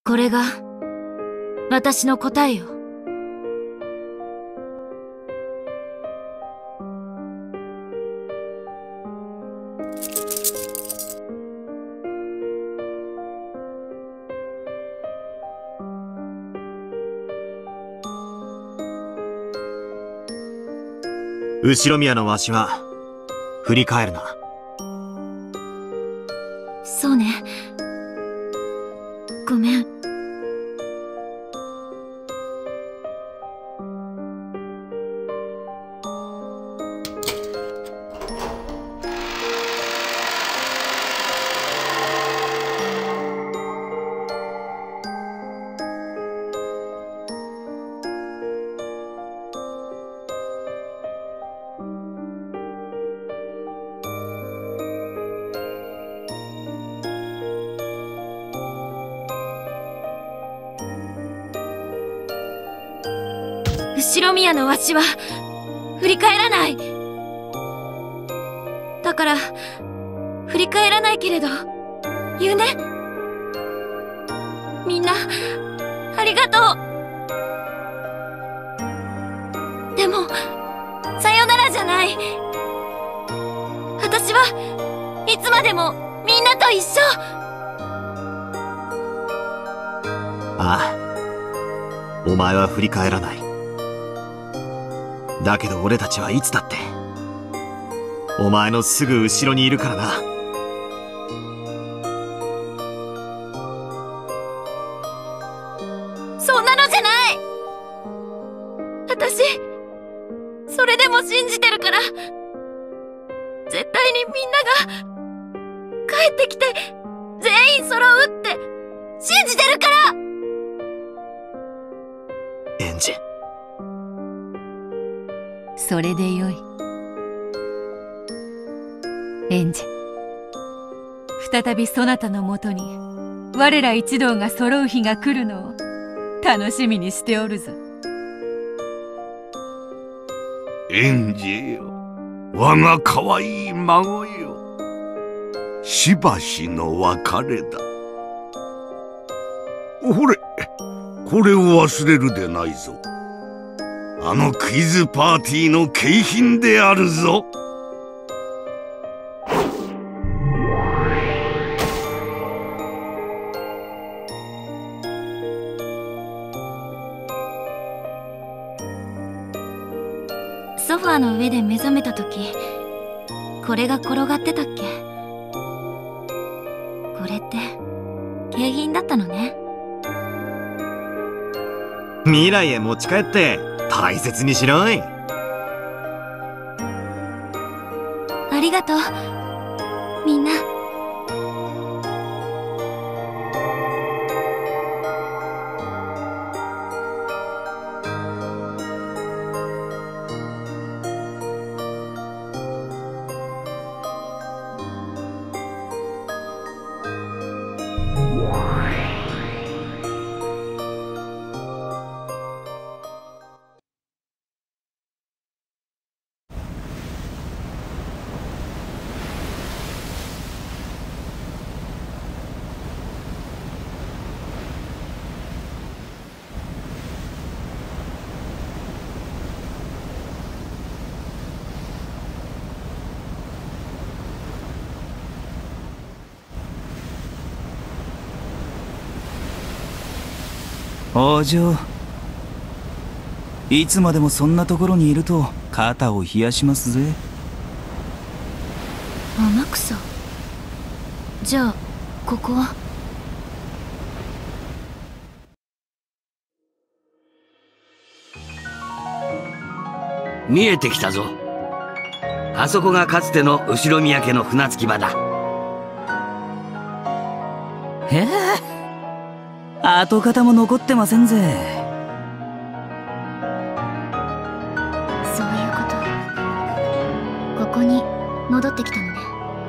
これが私の答えよ。 後ろ宮のわしは振り返るな。 そうね。ごめん。後ろ宮のわしは振り返らない。だから振り返らないけれど言うね。みんなありがとう。でもさよならじゃない。私はいつまでもみんなと一緒。 ああ、お前は振り返らない。だけど俺たちはいつだってお前のすぐ後ろにいるからな。 そんなのじゃない。私それでも信じてるから。絶対にみんなが帰ってきて全員揃うって信じてるから。 エンジ。 それでよい。エンジ、再びそなたのもとに我ら一同が揃う日が来るのを楽しみにしておるぞ。 エンジよ、我が可愛い孫よ。しばしの別れだ。ほれ、これを忘れるでないぞ。あのクイズパーティーの景品であるぞ。 ソファーの上で目覚めた時、これが転がってたっけ。これって景品だったのね。 未来へ持ち帰って大切にしろい。 ありがとうみんな。 お嬢、いつまでもそんなところにいると肩を冷やしますぜ。 天草。じゃあここは。 見えてきたぞ。あそこがかつての後ろ宮家の船着き場だ。 へえ、跡形も残ってませんぜ。 そういうこと。ここに戻ってきたのね。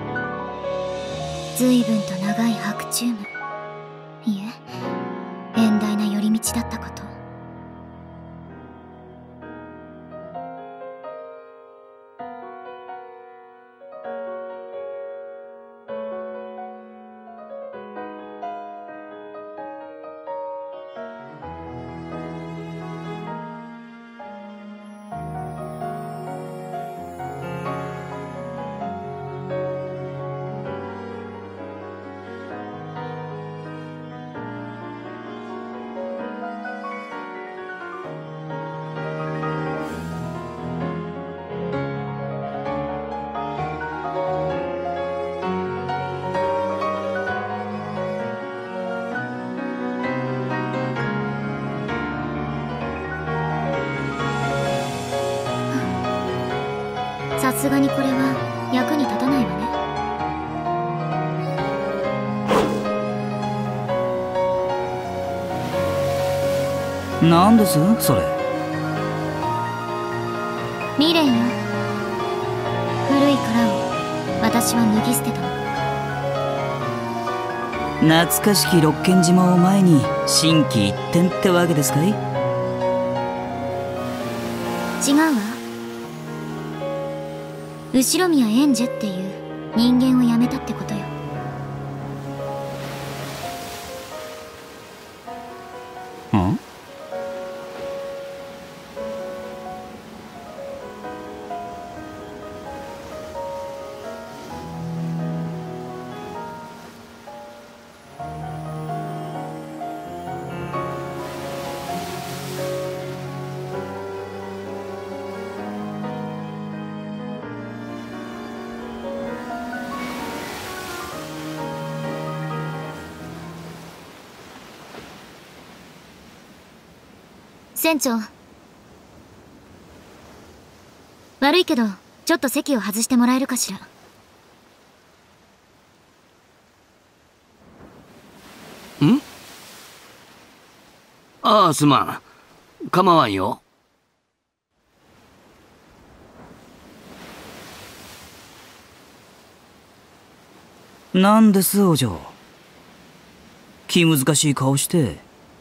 随分と長い白昼夢。いえ、遠大な寄り道だったこと。 すがにこれは役に立たないわね。 なんですそれ。 未練よ。古い殻を私は脱ぎ捨てたの。 懐かしき六軒島を前に心機一転ってわけですかい？ 違うわ。後宮エンジェっていう人間を辞めたってことよ。 ん？ 船長、悪いけどちょっと席を外してもらえるかしら。 ん？ああ、すまん。構わんよ。 なんですお嬢。気難しい顔して。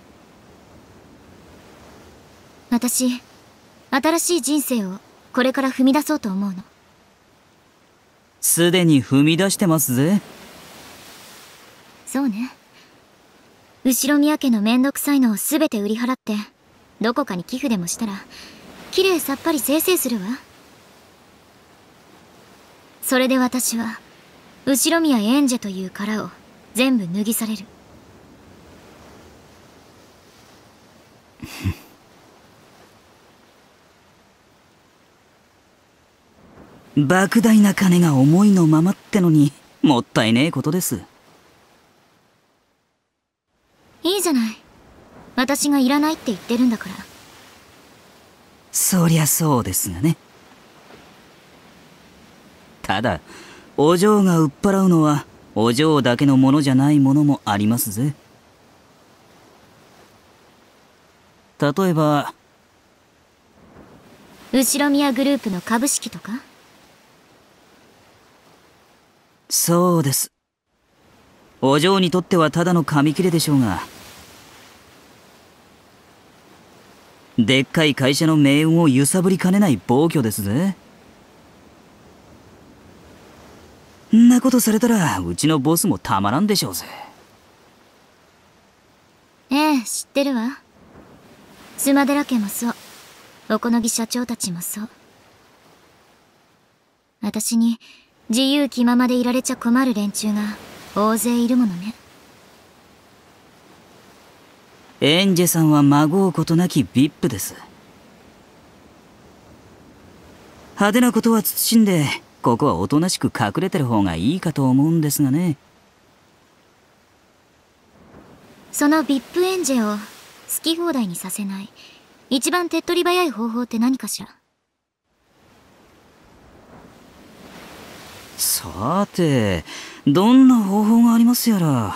私、新しい人生をこれから踏み出そうと思うの。 すでに踏み出してますぜ。 そうね。後宮家のめんどくさいのをすべて売り払ってどこかに寄付でもしたらきれいさっぱり清々するわ。それで私は後宮エンジェという殻を全部脱ぎ去れる。 莫大な金が思いのままってのにもったいねえことです。 いいじゃない。私がいらないって言ってるんだから。 そりゃそうですがね。ただお嬢が売っ払うのはお嬢だけのものじゃないものもありますぜ。例えば後宮グループの株式とか。 そうです。お嬢にとってはただの紙切れでしょうが、でっかい会社の命運を揺さぶりかねない暴挙ですぜ。んなことされたらうちのボスもたまらんでしょうぜ。 ええ、知ってるわ。スマデラ家もそう、おこのぎ社長たちもそう。私に自由気ままでいられちゃ困る連中が大勢いるものね。 エンジェさんはまごうことなき VIP です。派手なことは慎んでここはおとなしく隠れてる方がいいかと思うんですがね。 その VIP エンジェを好き放題にさせない一番手っ取り早い方法って何かしら。 さてどんな方法がありますやら。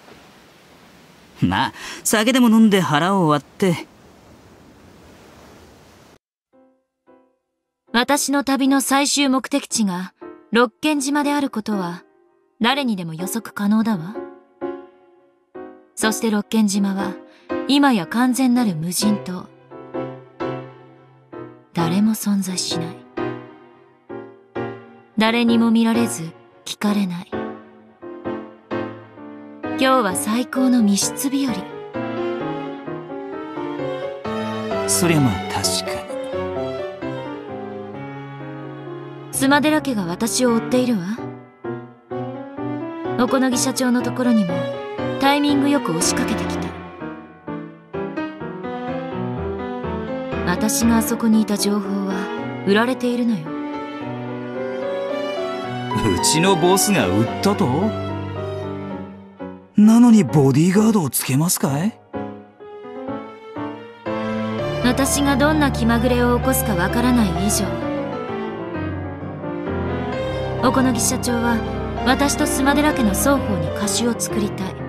まあ酒でも飲んで腹を割って。 私の旅の最終目的地が六軒島であることは誰にでも予測可能だわ。そして六軒島は今や完全なる無人島。誰も存在しない。誰にも見られず聞かれない。今日は最高の密室日和。 そりゃまあ確かに。 スマデラ家が私を追っているわ。おこのぎ社長のところにもタイミングよく押しかけてきた。私があそこにいた情報は売られているのよ。 うちのボスが売ったと？なのにボディーガードをつけますかい？ 私がどんな気まぐれを起こすかわからない以上、 小此木社長は私と須磨寺家の双方に貸しを作りたい。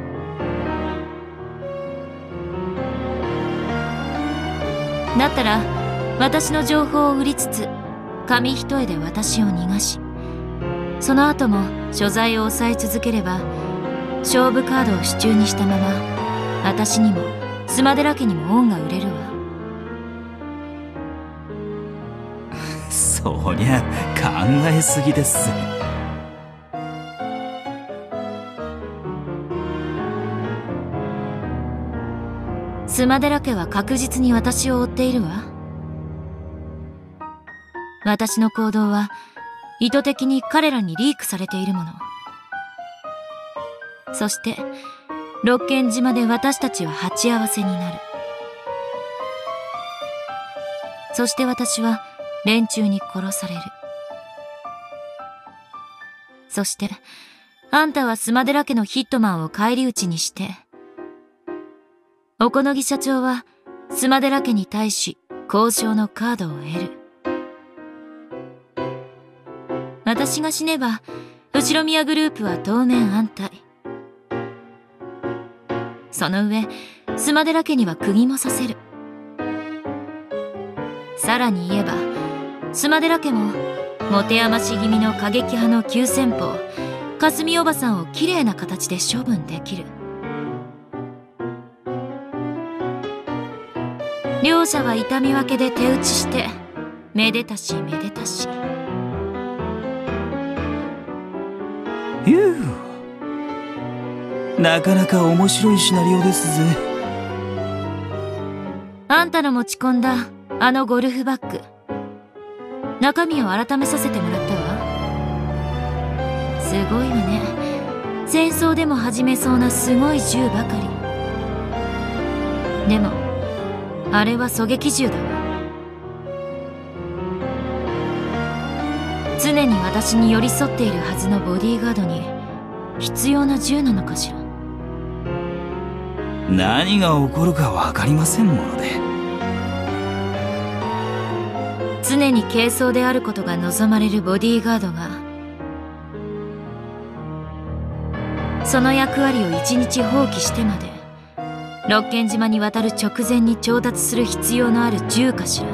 だったら私の情報を売りつつ紙一重で私を逃がし、その後も所在を抑え続ければ勝負カードを手中にしたまま私にも須磨寺家にも恩が売れるわ。 そりゃ考えすぎです。 須磨寺家は確実に私を追っているわ。私の行動は意図的に彼らにリークされているもの。そして六軒島で私たちは鉢合わせになる。そして私は連中に殺される。そしてあんたは須磨寺家のヒットマンを返り討ちにして、小此木社長は須磨寺家に対し交渉のカードを得る。私が死ねば後ろ宮グループは当面安泰。その上須磨寺家には釘も刺せる。さらに言えば須磨寺家も持て余し気味の過激派の急先鋒霞おばさんをきれいな形で処分できる。両者は痛み分けで手打ちしてめでたしめでたし。 なかなか面白いシナリオですぜ。 あんたの持ち込んだあのゴルフバッグ、中身を改めさせてもらったわ。すごいわね。戦争でも始めそうなすごい銃ばかり。でもあれは狙撃銃だわ。常に私に寄り添っているはずのボディーガードに必要な銃なのかしら。 何が起こるか分かりませんもので。 常に軽装であることが望まれるボディーガードがその役割を一日放棄してまで六軒島に渡る直前に調達する必要のある銃かしら。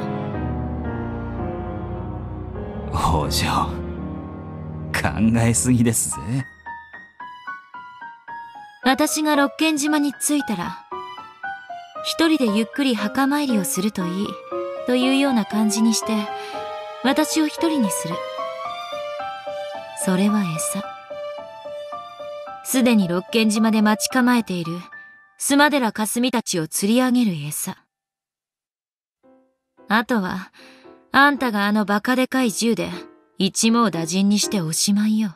北条、考えすぎですぜ。 私が六軒島に着いたら一人でゆっくり墓参りをするといいというような感じにして私を一人にする。それは餌。すでに六軒島で待ち構えている須磨寺かすみたちを釣り上げる餌。あとはあんたがあのバカでかい銃で一網打尽にしておしまいよ。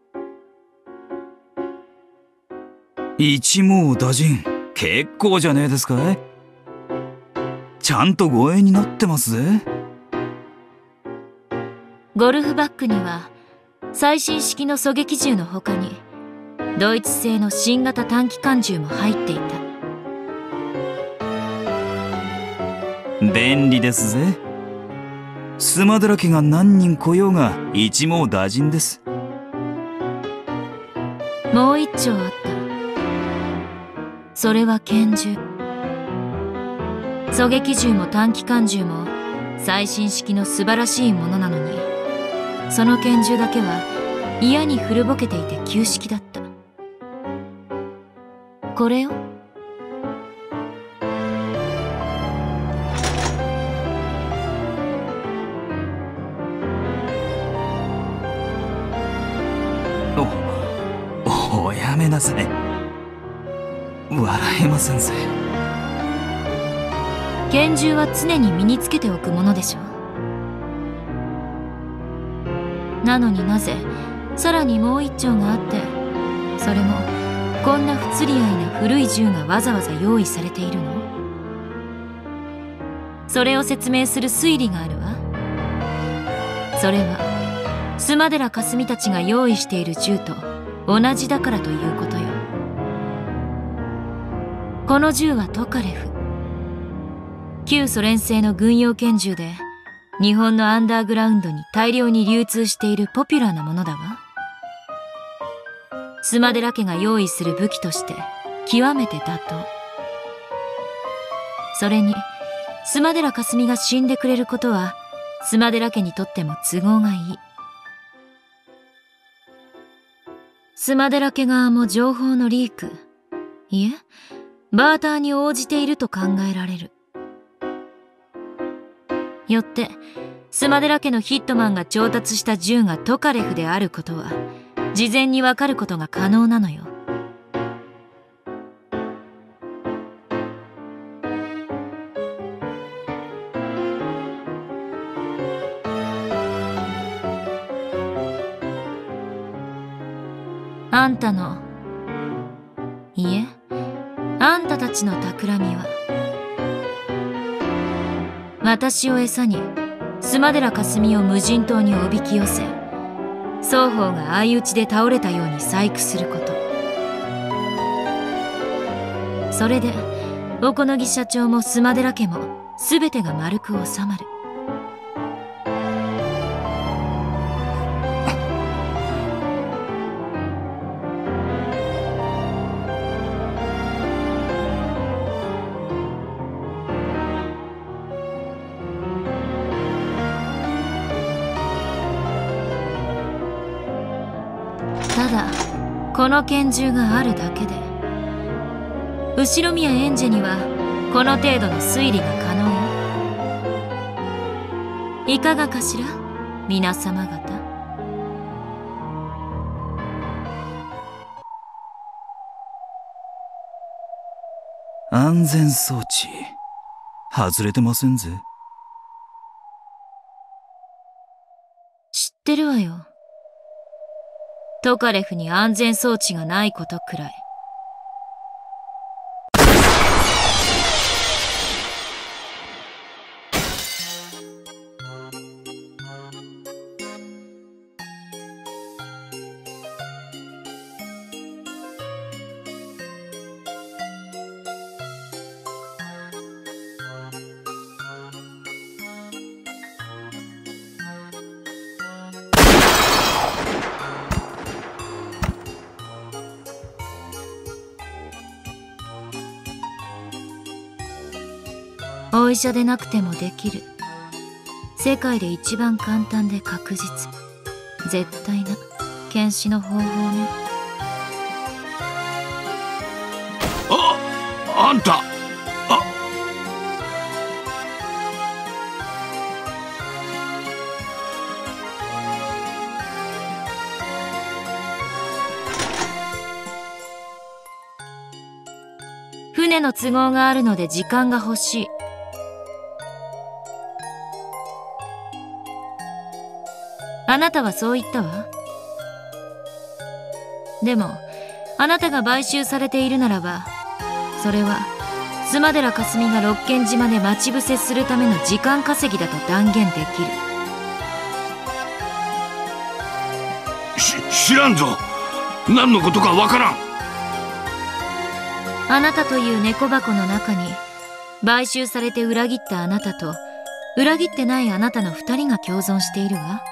一網打尽、結構じゃねえですかい。ちゃんと護衛になってますぜ。 ゴルフバッグには最新式の狙撃銃の他にドイツ製の新型短機関銃も入っていた。 便利ですぜ。須磨寺家が何人来ようが一網打尽です。 もう一丁あった。それは拳銃。狙撃銃も短機関銃も最新式の素晴らしいものなのに、その拳銃だけは嫌に古ぼけていて旧式だった。これよ。 おやめなさい。笑えませんぜ。 拳銃は常に身につけておくものでしょう。なのになぜさらにもう一丁があって、それもこんな不釣り合いな古い銃がわざわざ用意されているの？それを説明する推理があるわ。それは須磨寺かすみたちが用意している銃と同じだからということよ。この銃はトカレフ、旧ソ連製の軍用拳銃で日本のアンダーグラウンドに大量に流通しているポピュラーなものだわ。須磨寺家が用意する武器として極めて妥当。それに須磨寺かすみが死んでくれることは須磨寺家にとっても都合がいい。須磨寺家側も情報のリーク、いえバーターに応じていると考えられる。よって須磨寺家のヒットマンが調達した銃がトカレフであることは事前にわかることが可能なのよ。あんたの、いえ、あんたたちの企みは、私を餌に須磨寺かすみを無人島におびき寄せ、双方が相打ちで倒れたように細工すること。それで小此木社長も須磨寺家も全てが丸く収まる。ただこの拳銃があるだけで後宮エンジェにはこの程度の推理が可能よ。いかがかしら皆様方。 安全装置外れてませんぜ。 知ってるわよ。トカレフに安全装置がないことくらい。お医者でなくてもできる。世界で一番簡単で確実、絶対な検視の方法ね。 あんた、 船の都合があるので時間が欲しい。あなたはそう言ったわ。でもあなたが買収されているならば、それは須磨寺かすみが六軒島で待ち伏せするための時間稼ぎだと断言できる。 知らんぞ。何のことかわからん。 あなたという猫箱の中に買収されて裏切ったあなたと裏切ってないあなたの2人が共存しているわ。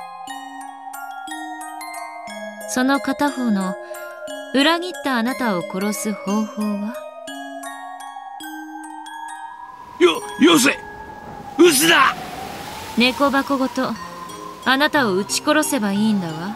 その片方の裏切ったあなたを殺す方法は？ よせ！嘘だ！ 猫箱ごとあなたを撃ち殺せばいいんだわ。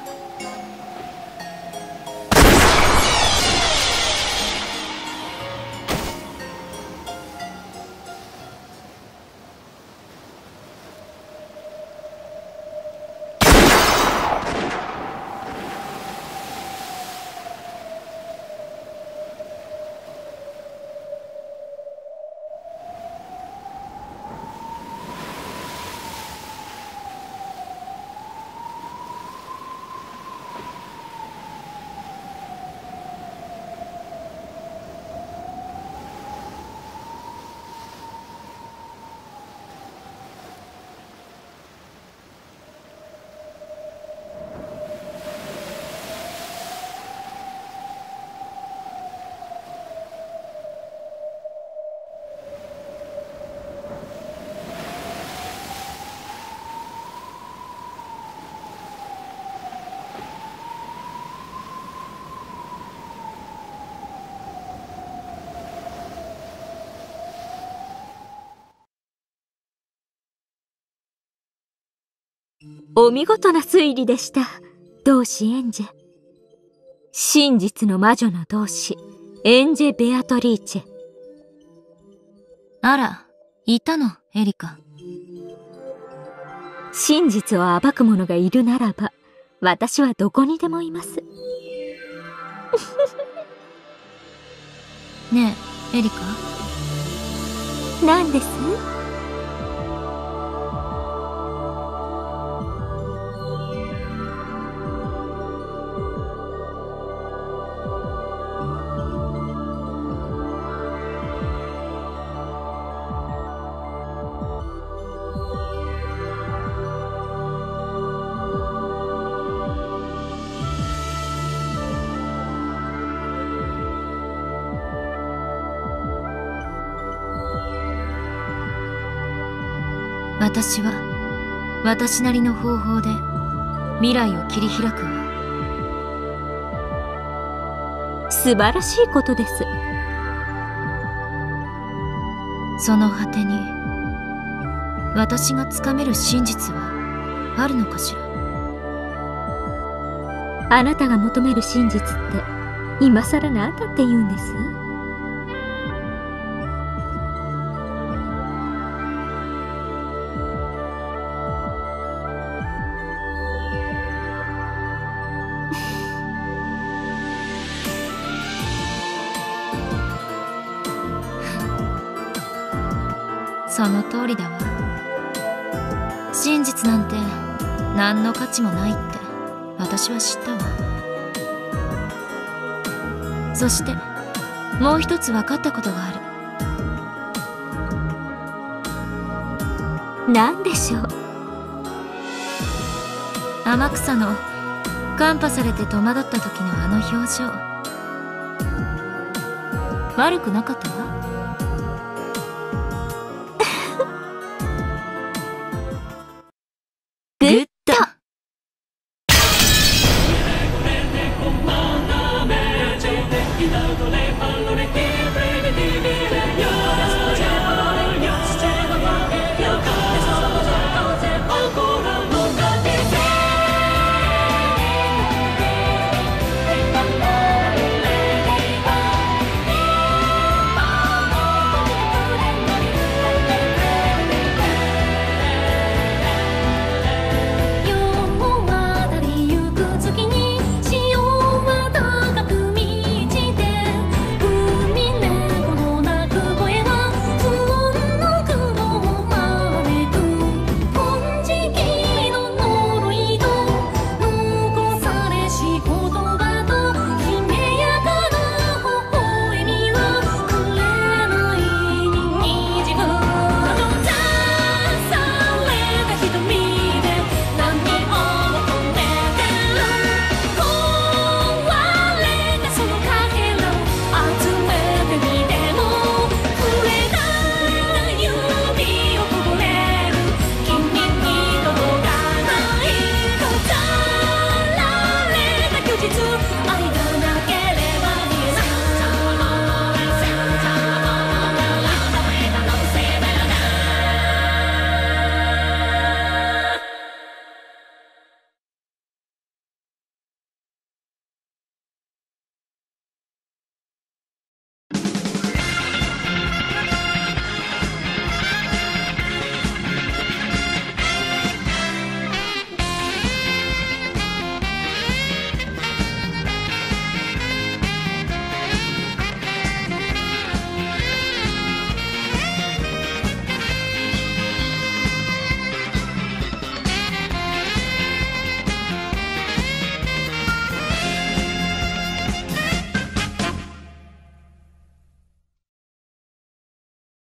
お見事な推理でした、同志エンジェ。真実の魔女の同志、エンジェ・ベアトリーチェ。 あら、いたの、エリカ。 真実を暴く者がいるならば、私はどこにでもいます。 ねえ、エリカ。 何です？ 私は私なりの方法で未来を切り開くわ。 素晴らしいことです。 その果てに私がつかめる真実はあるのかしら。 あなたが求める真実って今更何だって言うんです？ その通りだわ。真実なんて何の価値もないって私は知ったわ。そしてもう一つ分かったことがある。何でしょう？ 天草のカンパされて戸惑った時のあの表情、悪くなかったわ。